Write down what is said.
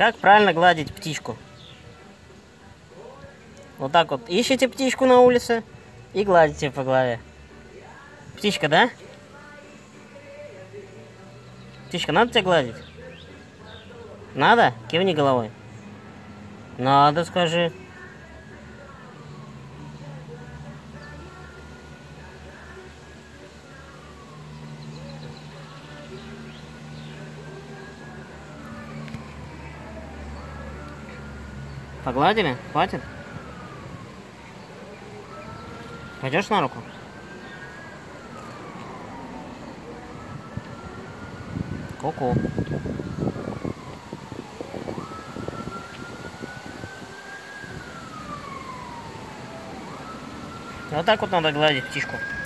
Как правильно гладить птичку? Вот так вот. Ищите птичку на улице и гладите по голове. Птичка, да? Птичка, надо тебя гладить? Надо? Кивни головой. Надо, скажи. Погладили? Хватит? Пойдешь на руку? Ку-ку. Вот так вот надо гладить птичку.